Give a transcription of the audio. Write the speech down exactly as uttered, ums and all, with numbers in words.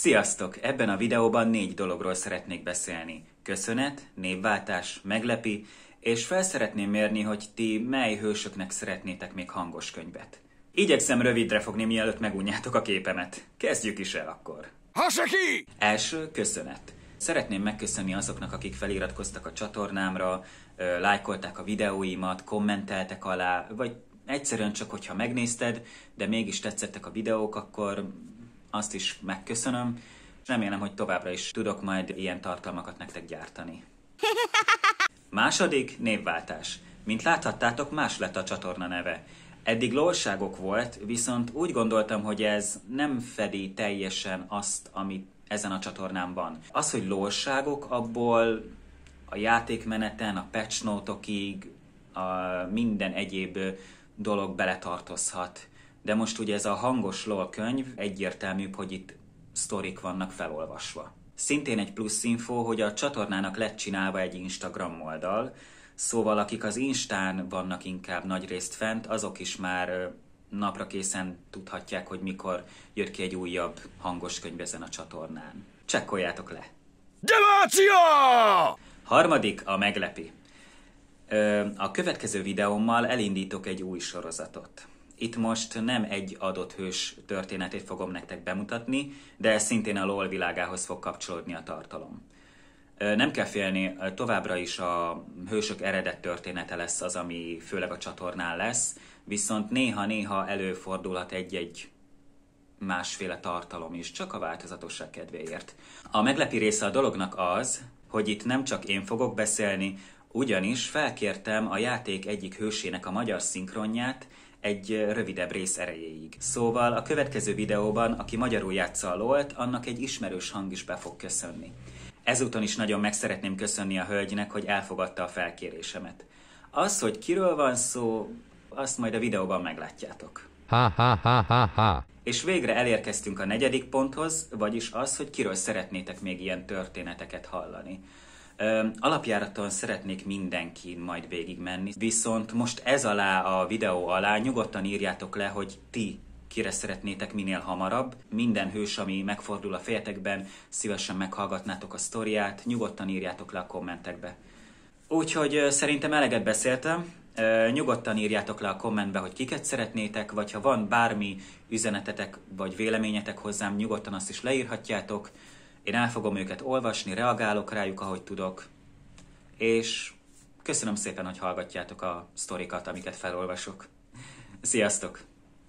Sziasztok! Ebben a videóban négy dologról szeretnék beszélni. Köszönet, névváltás, meglepi, és fel szeretném mérni, hogy ti mely hősöknek szeretnétek még hangos könyvet. Igyekszem rövidre fogni, mielőtt megunjátok a képemet. Kezdjük is el akkor. Haseki! Első, köszönet. Szeretném megköszönni azoknak, akik feliratkoztak a csatornámra, lájkolták a videóimat, kommenteltek alá, vagy egyszerűen csak, hogyha megnézted, de mégis tetszettek a videók, akkor azt is megköszönöm. Remélem, hogy továbbra is tudok majd ilyen tartalmakat nektek gyártani. Második, névváltás. Mint láthattátok, más lett a csatorna neve. Eddig lolságok volt, viszont úgy gondoltam, hogy ez nem fedi teljesen azt, amit ezen a csatornán van. Az, hogy lolságok, abból a játékmeneten, a patch note-okig, a minden egyéb dolog beletartozhat. De most ugye ez a hangos LOL könyv, egyértelműbb, hogy itt sztorik vannak felolvasva. Szintén egy plusz info, hogy a csatornának lett csinálva egy Instagram oldal, szóval akik az Instán vannak inkább nagyrészt fent, azok is már napra készen tudhatják, hogy mikor jött ki egy újabb hangos könyv ezen a csatornán. Csekkoljátok le! Demácia! Harmadik, a meglepi. A következő videómmal elindítok egy új sorozatot. Itt most nem egy adott hős történetét fogom nektek bemutatni, de szintén a LOL világához fog kapcsolódni a tartalom. Nem kell félni, továbbra is a hősök eredet története lesz az, ami főleg a csatornán lesz, viszont néha-néha előfordulhat egy-egy másféle tartalom is, csak a változatosság kedvéért. A meglepi része a dolognak az, hogy itt nem csak én fogok beszélni, ugyanis felkértem a játék egyik hősének a magyar szinkronját egy rövidebb rész erejéig. Szóval a következő videóban, aki magyarul játsza a LOL-t, annak egy ismerős hang is be fog köszönni. Ezúton is nagyon meg szeretném köszönni a hölgynek, hogy elfogadta a felkérésemet. Az, hogy kiről van szó, azt majd a videóban meglátjátok. Ha ha ha ha ha. És végre elérkeztünk a negyedik ponthoz, vagyis az, hogy kiről szeretnétek még ilyen történeteket hallani. Ö, alapjáraton szeretnék mindenkin majd végigmenni, viszont most ez alá a videó alá nyugodtan írjátok le, hogy ti kire szeretnétek minél hamarabb. Minden hős, ami megfordul a fejetekben, szívesen meghallgatnátok a sztoriát, nyugodtan írjátok le a kommentekbe. Úgyhogy ö, szerintem eleget beszéltem, ö, nyugodtan írjátok le a kommentbe, hogy kiket szeretnétek, vagy ha van bármi üzenetetek vagy véleményetek hozzám, nyugodtan azt is leírhatjátok. Én el fogom őket olvasni, reagálok rájuk, ahogy tudok, és köszönöm szépen, hogy hallgatjátok a sztorikat, amiket felolvasok. Sziasztok!